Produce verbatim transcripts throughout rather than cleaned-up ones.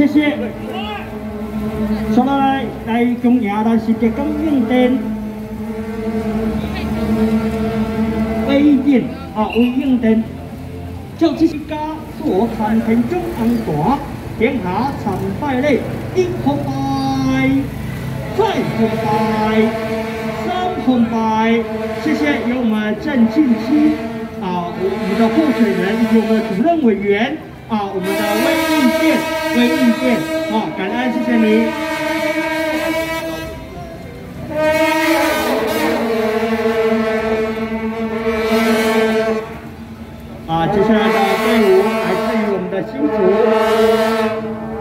谢谢。接下来来恭迎咱是浙江应店魏应店啊，魏应店，就这家做餐厅中安大，天下参拜礼，一红拜，再红拜，三红拜，谢谢由我们郑庆基啊，我们的候选人以及我们的主任委员啊，我们的魏应店，魏应店啊，感恩，谢谢你。 啊，接下来的队伍来自于我们的新竹。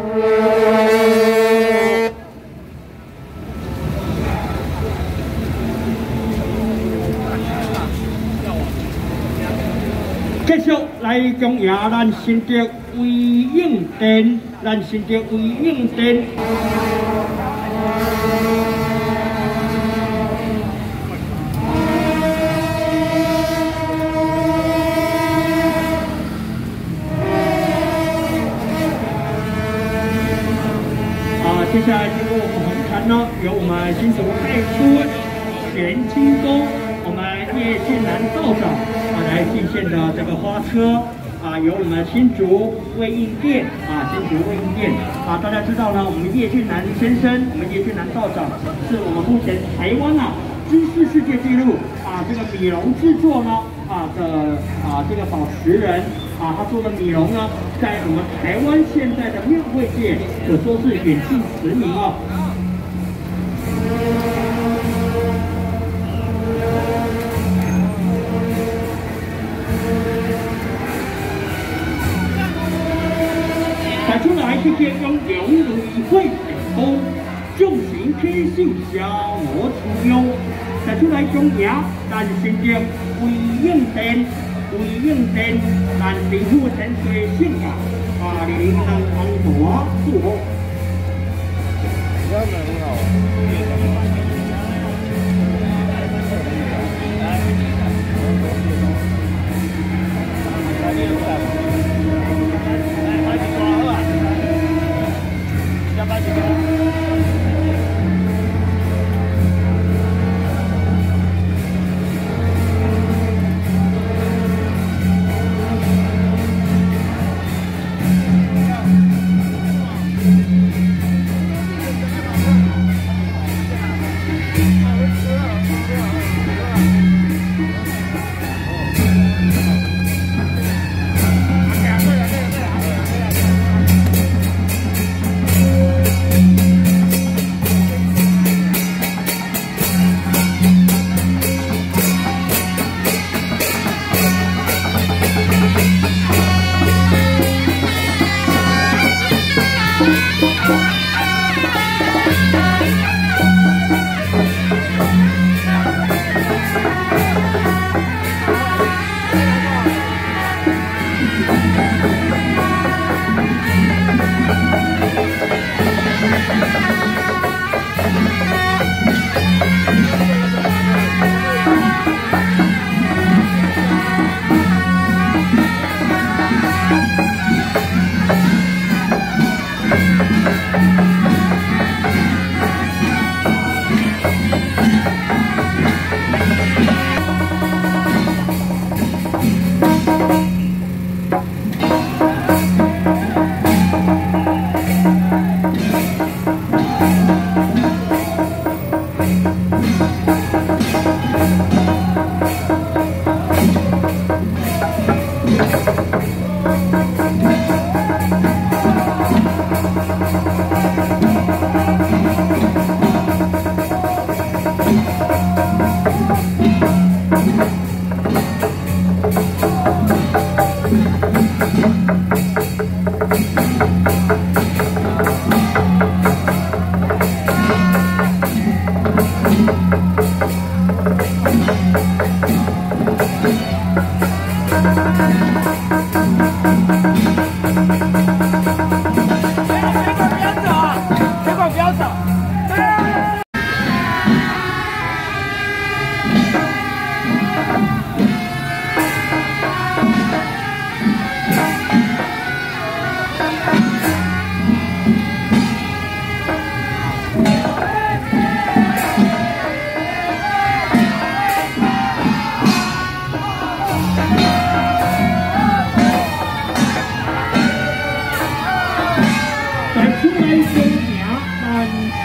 继续来恭迎咱新竹魏应店，咱新竹魏应店。 接下来经过红毯呢，由我们新竹派出前清宫，我们叶俊南道长啊来进献的这个花车啊，由我们新竹魏应店啊，新竹魏应店啊，大家知道呢，我们叶俊南先生，我们叶俊南道长是我们目前台湾啊军事世界纪录啊这个米龙制作呢啊的啊这个保持人。 啊，他做的米龙呢，在我们台湾现在的庙会界可说是远近驰名哦。摆出来这些用龙如会成功，众行天性消磨出忧。摆出来中牙，但新竹魏应店。 魏应店，咱政府先推性啊，啊，零能安大祝福。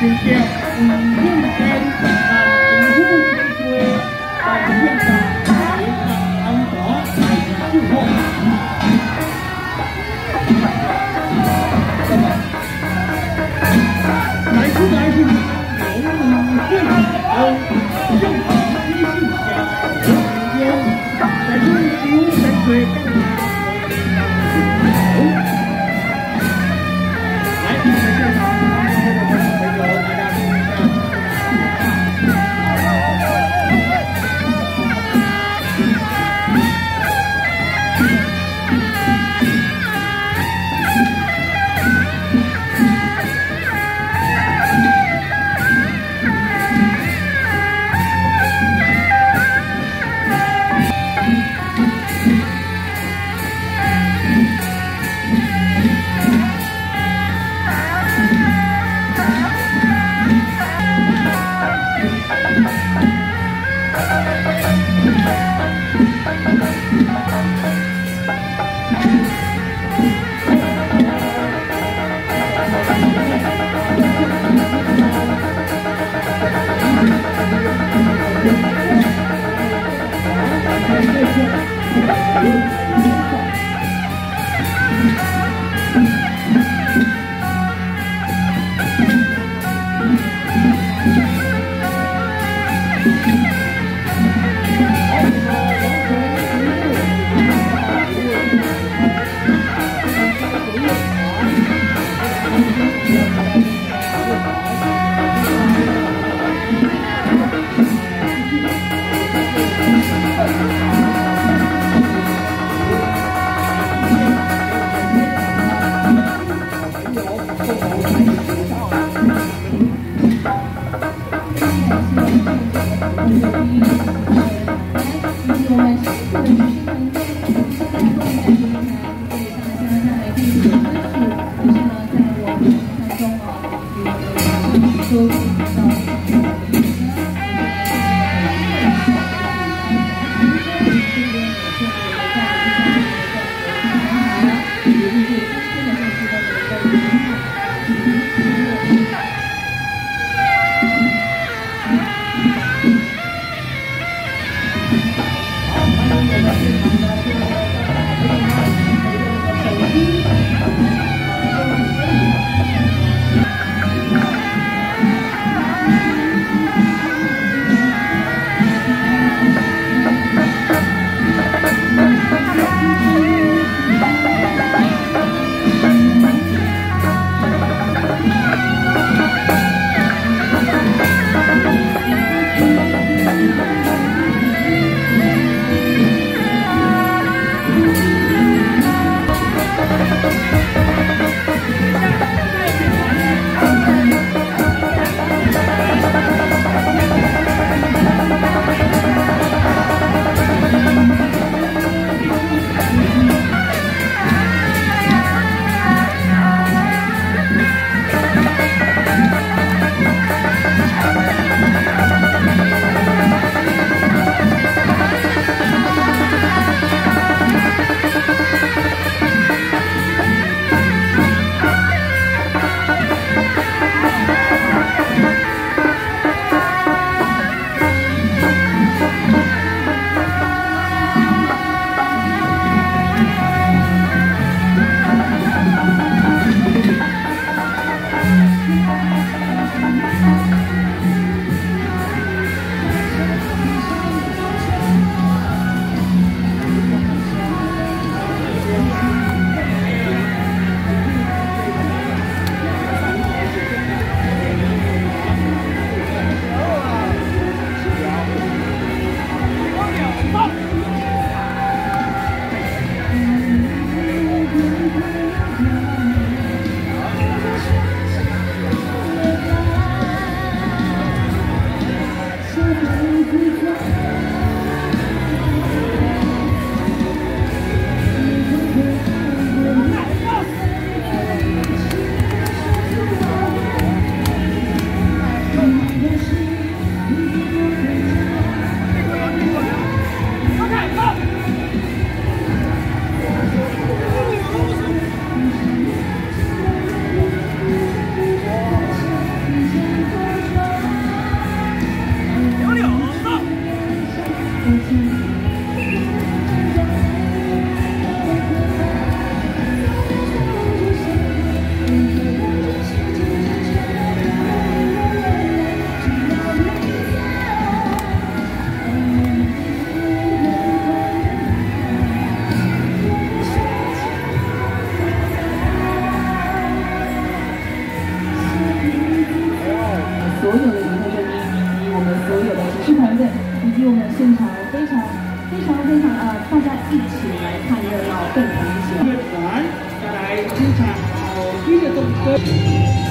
先叫五天天，但政府之说，但现在也看安华来祝贺。来出来是有五会有正一性下有有，在中午山水更好。来，我们现场观众的朋友，大家注意一下。 现场非常非常非常呃，大家一起来看热闹，共同一起。 乐团再来欣赏好听的动歌。